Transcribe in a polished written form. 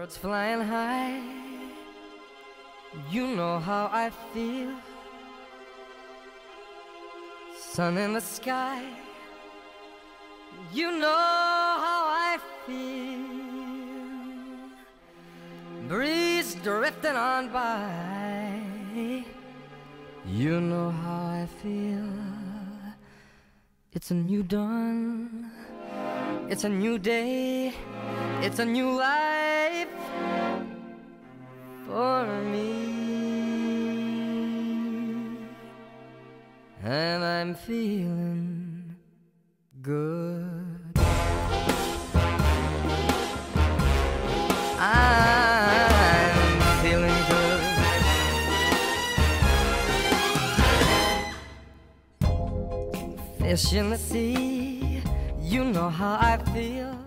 birds flying high. You know how I feel. Sun in the sky. You know how I feel. Breeze drifting on by. You know how I feel. It's a new dawn. It's a new day. It's a new life for me. And I'm feeling good. I'm feeling good. Fish in the sea, you know how I feel.